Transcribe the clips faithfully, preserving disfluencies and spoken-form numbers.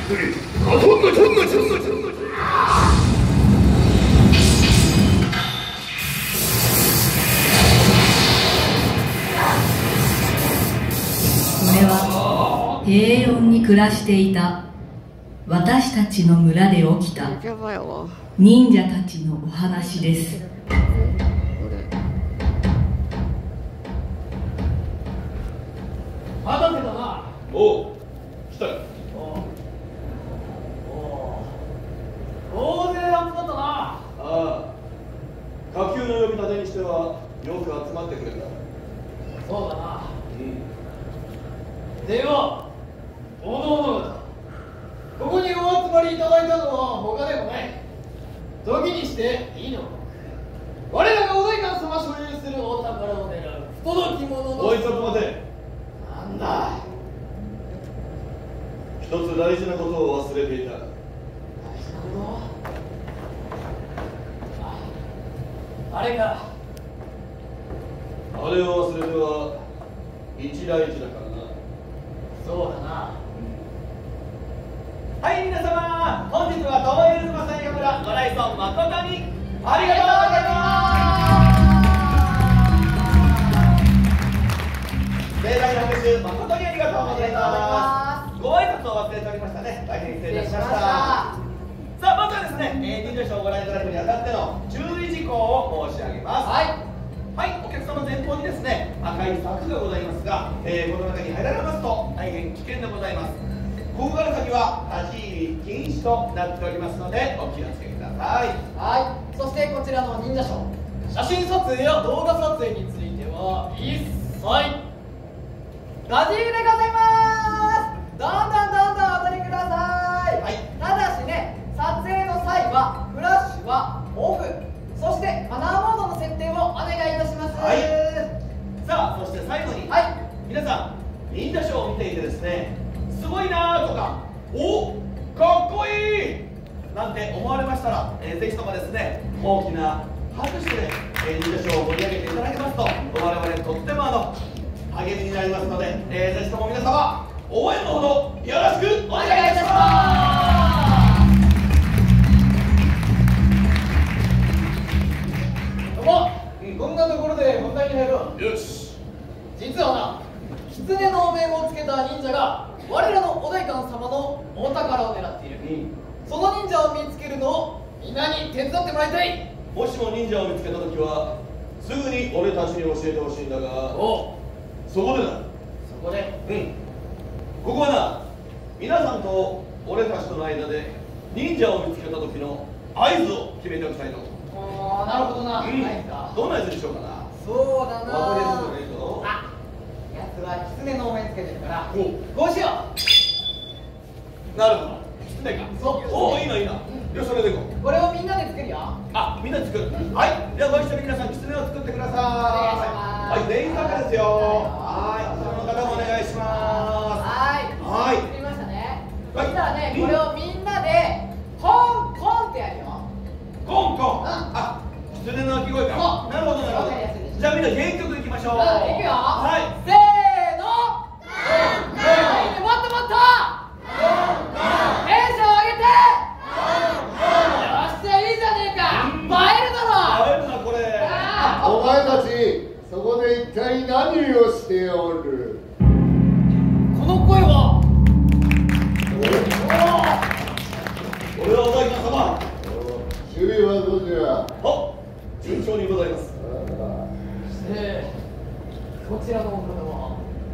は平穏に暮らしていた私たちの村で起きた忍者たちのお話です。 畑だな。 おう、来たよ。 大勢集まったな。 ああ、火球の呼び立てにしてはよく集まってくれた。 そうだな。 うん。 では、おのおの方、ここにお集まりいただいたのは他でもない。時にしていいのか。我らがお代官様所有するお宝を狙う不届き者の。 おい、ちょっと待て。 なんだ。 一つ大事なことを忘れていた。 大事なこと？あ、あれか。 あれを忘れては一大事だからな。 そうだな。はい、皆様、本日は東映ルズマサイカ村ご来村誠にありがとうございます。盛大な拍手誠にありがとうございます。ご挨拶を忘れておりましたね。大変失礼いたしました。さあ、まずはですね、えー、忍者ショーをご覧いただくにあたっての注意事項を申し上げます。はい。はい、お客様前方にですね、赤い柵がございますが、えー、この中に入られますと大変危険でございます。ここから先は立ち入り禁止となっておりますのでお気をつけください。 はい、そしてこちらの忍者ショー、写真撮影や動画撮影については一切ラジーでございます。どんどんどんどんお撮りください。はい、ただしね、撮影の際はフラッシュはオフ、そしてマナーモードの設定をお願いいたします。 はい、さあ、そして最後に、 はい、 皆さん忍者ショーを見ていてですね、すごいなとか、おかっこいいなんて思われましたら、えー、ぜひともですね、大きな拍手で、えー、忍者ショーを盛り上げていただけますと、我々とってもあの励みになりますので、えー、ぜひとも皆様応援のほどよろしくお願いいたします。 どうも、こんなところで本題に入ろう。 よし。 実はな、狐のお面をつけた忍者が我らのお代官様のお宝を狙っている。うん、その忍者を見つけるのをみんなに手伝ってもらいたい。 もしも忍者を見つけた時はすぐに俺たちに教えてほしいんだが、おそこでだ。 そこで、 うん、ここはな、皆さんと俺たちとの間で忍者を見つけた時の合図を決めておきたいと。 ああ、なるほどな。 うん、どんな合図にしようかな。 そうだな。 わかりやすいのがいいぞ。 あ、やつは狐のお面つけてるからこうしよう。なるほど、狐か。 そう、 おお、いいな、いいな。よし、それでいこう。 これをみんなで作るよ。 あ、みんなで作る。はい、ではご一緒に皆さん狐を作ってください。はい、全員参加ですよ。はい、その方もお願いします。 はい、 はい、 作りましたね。そはい、 したらね、これをみんなでコンコンってやるよ。 コンコン。あ、狐の鳴き声か。なるほど、なるほど。じゃあみんな原曲いきましょう。 うん、いくよ。 はい、 せーの。もっともっとテンション上げて。よっしゃ、いいじゃねえか。映えるだろ。 映えるな、これ。 お前たち、そこで一体何をしておる？ この声は。 俺はお代官様。 守備はどうじゃ？ あ、順調にございます。 ええ、こちらのお方は。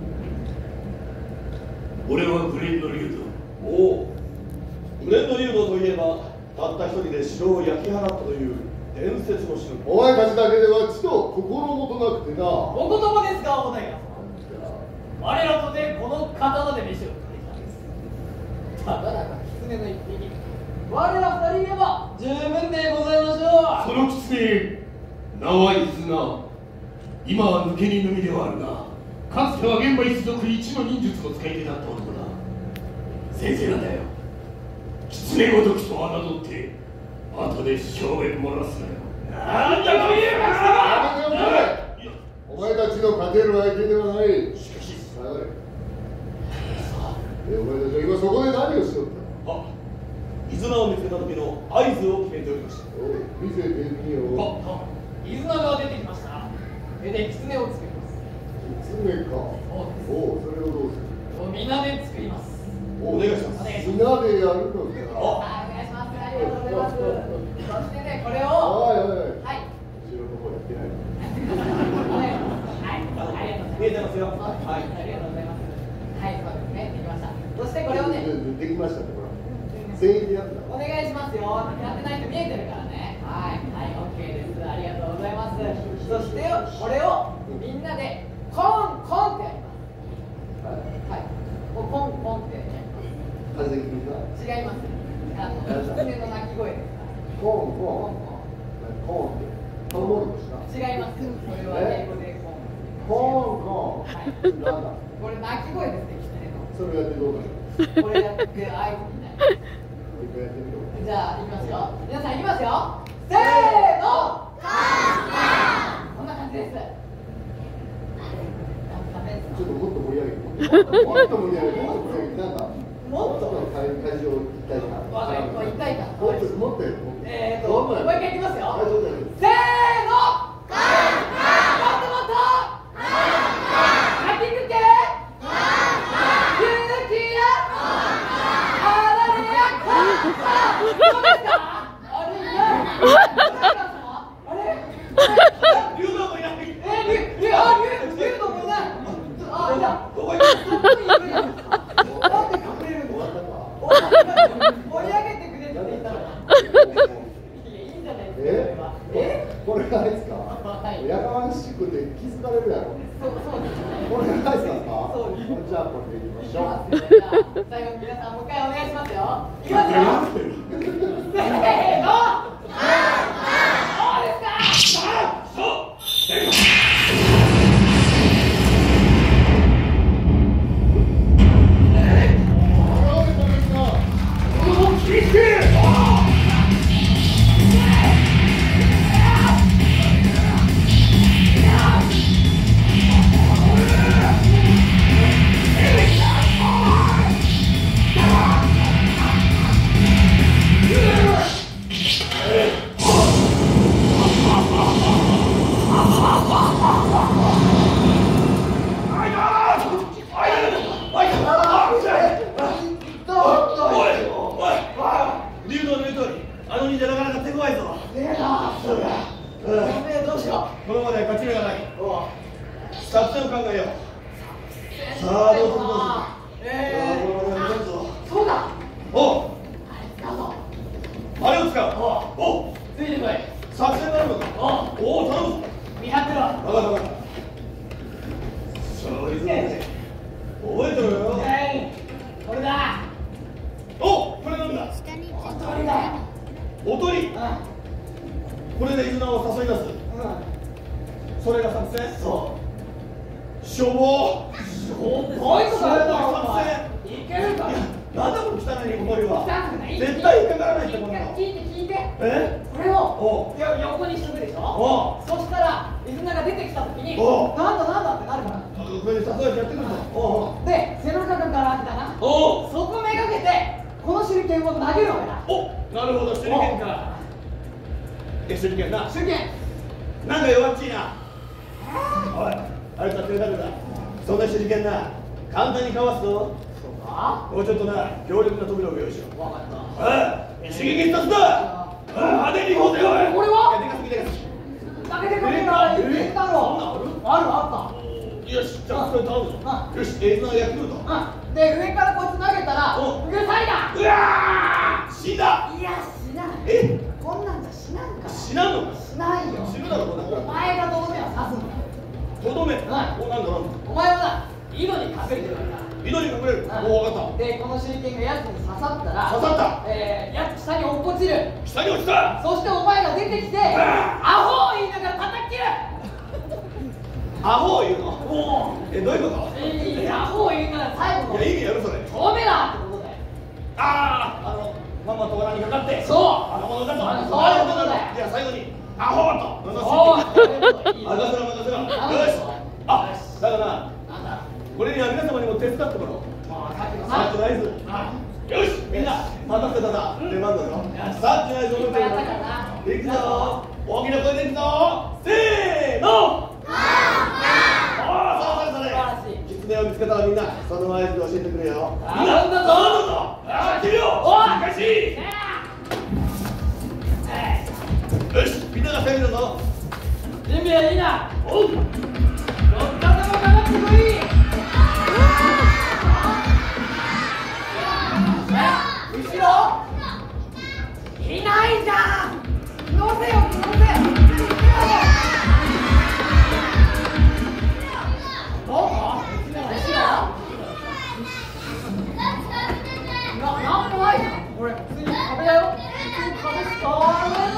俺はブレンドリュウド。 おお、ブレンドリュウドといえばたった一人で城を焼き払ったという伝説の城。 お前たちだけではちと心もとなくてな。 お言葉ですか、お代官様。我らとてこの刀で飯を食ってきたんです。ただだか狐の一匹、我ら二人いれば十分でございましょう。 その狐、名は伊豆な。今は抜け荷のみではあるが、かつては現場一族一の忍術の使い手だった男だ。先生なんだよ。狐ごときと侮って後で小便漏らすなよ。なんだと言えばやめておけ。お前たちの勝てる相手ではない。 しかし下がれ。で、お前たちは今そこで何をしようあ、伊豆名を見つけた時の合図を決めておりました。 見せてみよう。 あ、伊豆名が出てきました。手で狐を作ります。 狐か。おお、それをどうする？ みんなで作ります。 お願いします。 みんなでやるのか。 お願いします。ありがとうございます。そしてね、これを。 はいはい。 はい。 後ろの方やってない。 はい。ありがとうございます。 見えてますよ。はい。 ありがとうございます。はい、そうですね。できました。そしてこれをね。 できましたね、ほら。全員でやるんだ。 お願いしますよ。やってないと見えてるからね。はい、はい、オッケーです。ありがとうございます。そしてこれをみんなでコンコンってやります。はい。はい。コンコンってやります。 風邪気味か。 違います。あの狐の鳴き声です。 コンコンコンってトウモロコシか。 違います。これは英語でコン。 コンコン。 はい。 なんだ。 これ鳴き声ですね、狐の。 それやってどうかこれやって合図になります。じゃあ、いきますよ。皆さん、いきますよ。せーの。こんな感じです。 ちょっともっと盛り上げて。もっと盛り上げて。もっと盛り上げて。なんか。 もっと会場一体感。 わかる。一体感。 もっともっとやる。 えーと、もう一回いきますよ。せーの。もっともっと。かきくけ。 これがあれですか？やかましくて気づかれるやろ。これがあれですか？じゃあこれでいきましょう。 最後に皆さんもう一回お願いしますよ。いきますよ。せーの。 もうちょっとな、強力な扉を用意しろ。わかった。ああ、一撃一発だ。ああ、派手に行こうぜ、おい。 これは？ でかすぎでかすぎ。 かけてくれるから、言ってたろ。あるあった。 よし、じゃあそれ頼むぞ。よし、えいつのヤクルト。 で、上からこいつ投げたら、うるさいな。 うわー、死んだ。 いや、死ない。 え？ こんなんじゃ死なんから。 死なんのか？ 死ないよ。 死ぬだろ、こんなの。 お前がとどめは刺すんだ。 とどめ？お、なんだなんだ。 お前はな、井戸に隠れてるから。 井戸に隠れる。おお、分かった。 で、この手裏剣がやつに刺さったら、 刺さった。 えー、やつ下に落っこちる。 下に落ちた。 そしてお前が出てきて、アホを言いながら叩き切る。 アホを言うの？え、どういうこと？ えー、アホを言いながら最後の。 いや、意味やるそれ。 とどめだってことだよ。 ああ、あの、まんまと罠にかかって。 そう。 あのものだと。 そういうことだよ。 じゃあ最後にアホと。 そう。 任せろ任せろ。よし。あ、だからな。これには皆様にも手伝ってもらおう。 さっきのさっきの合図。 よし、みんな待たせたな、出番だぞ。さっきのやつ覚えてるか。いくぞ、大きな声でいくぞ。せーの。そうそうそれ。キツネを見つけたらみんなその合図で教えてくれよ。みんなどうぞどうぞ。ああ、切るよ。おい、開始。よし、みんなが攻めるぞ。 準備はいいな。 おう。 どっかでもかかってこい。後ろいないじゃん。乗せよ、乗せよ。どこ？後ろ？な、なんもないじゃん。これ普通に壁だよ。普通に壁しかないな。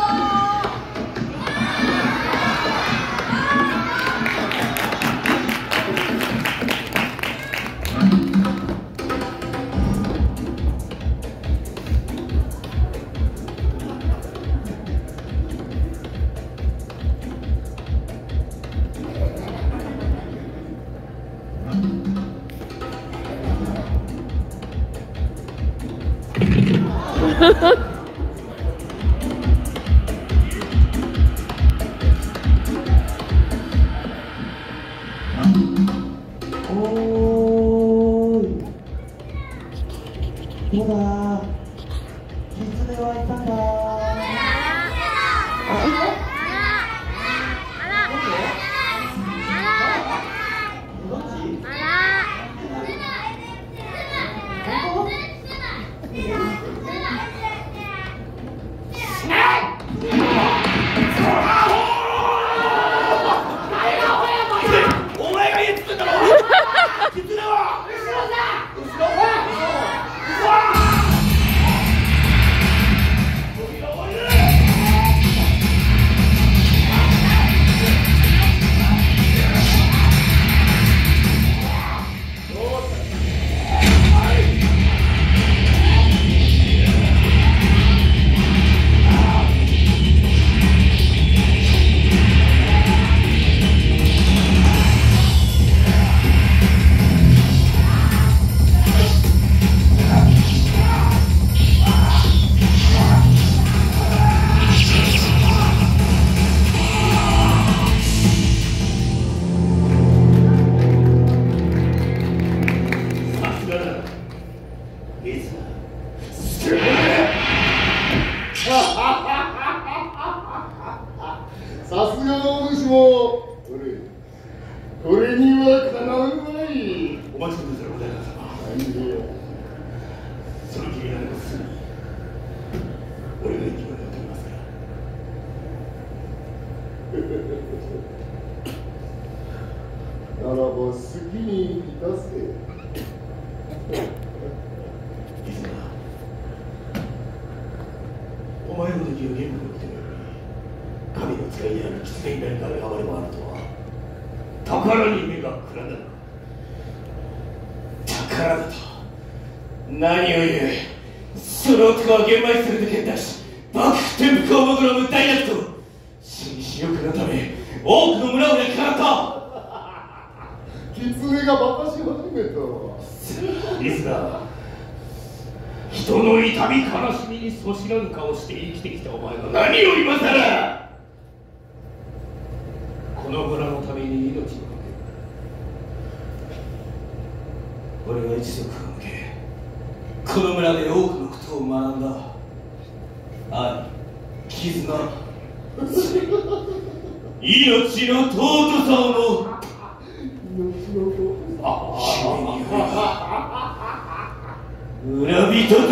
さすがのお主もこれこれにはかなうまい。 お待ちください、お大様。その気になればすぐに俺が行きまでやっておりますから。 ならば好きにいたせ。 いずな、お前の敵をゲームに来てるより神の使いである狐に何かが暴れもあるとは宝に目がくらんだな。宝だと何を言う。その男は現場にすると蹴ったし幕府天賦をもぐろむ大悪と新死欲のため多くの村を焼き払った。 狐がバカし始めた。 リスナー、人の痛み悲しみにそしらぬ顔して生きてきたお前が何を今さらこの村のために命を懸ける。俺が一族を向けこの村で多くのことを学んだ愛、絆、命の尊さをの村人たちを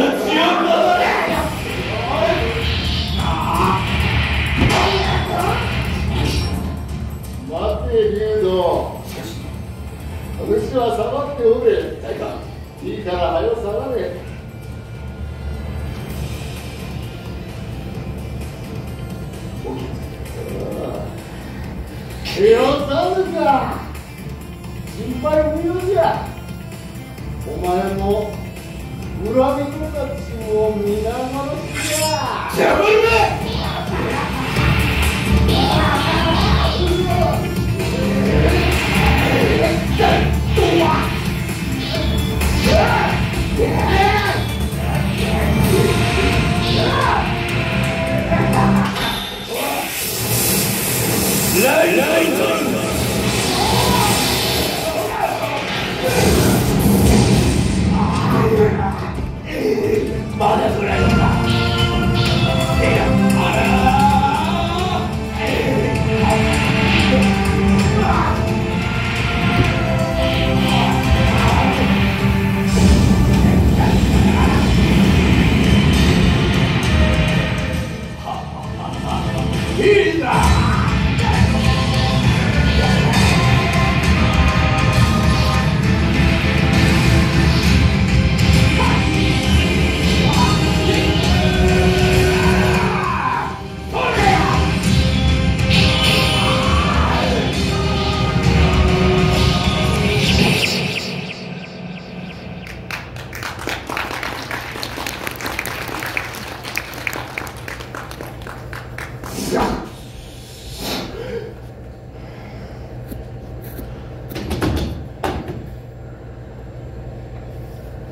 待て竜道、お主は下がっておれ。いいから早よ下がれ。手をさるか。心配無用じゃ。お前も村人たちを皆殺しじゃ。 邪魔だ。 うわっ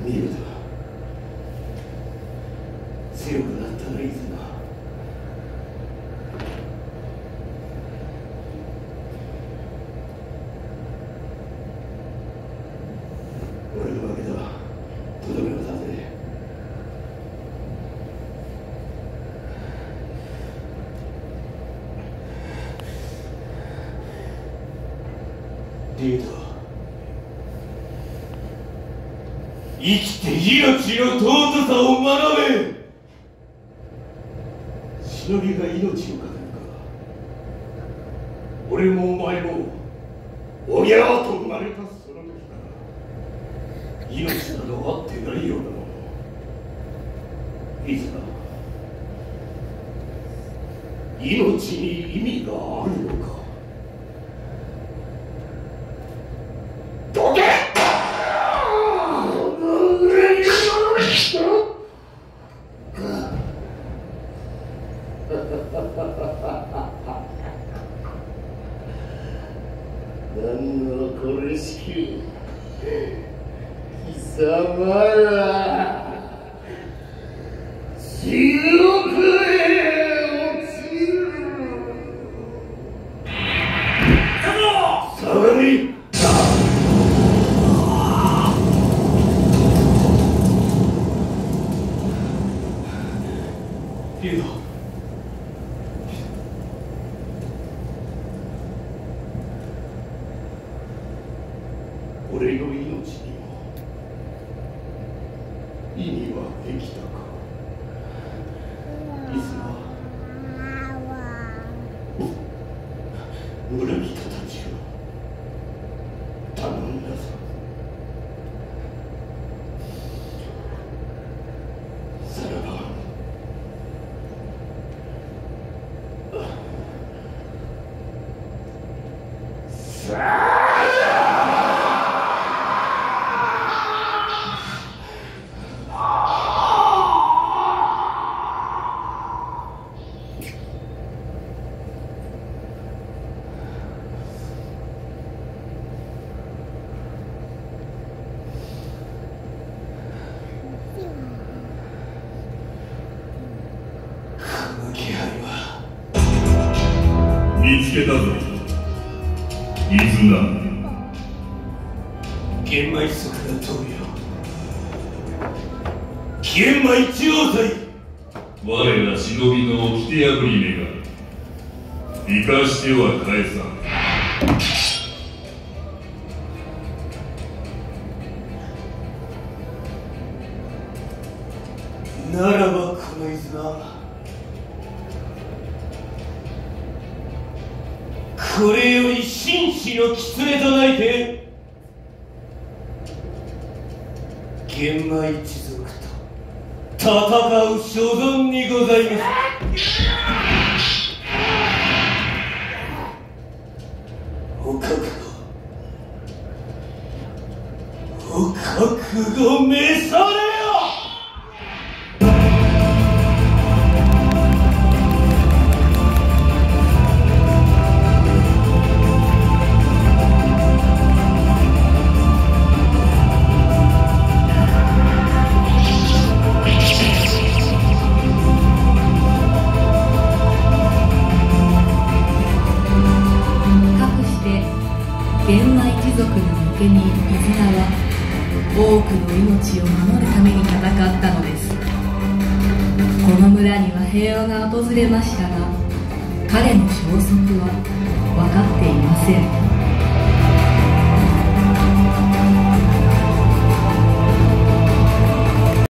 見ると強くなったな、イズナ。俺の負けだ。とどめを刺せ。リード、生きて命の尊さを学べ。忍びが命をかけるか。俺もお前もおぎゃーと生まれたその時から命などあってないようなもの。いつだ命に意味があるのか。どけ何のこれしき貴様ら地獄へ落ちる。下がりリード、俺の命にも意味はできたか。いつは村人たちを頼んだぞ。さらばさあ見つけたぞ、イズナ。 玄米族が通るよ。玄米中央隊。 我ら忍びの掟破りめが生かしては返さん。 ならばこのイズナ、これより紳士の狐となりて玄米一族と戦う所存にございます。お覚悟、お覚悟召されよ。 玄米一族の御家人イズナは多くの命を守るために戦ったのです。この村には平和が訪れましたが、彼の消息は分かっていません。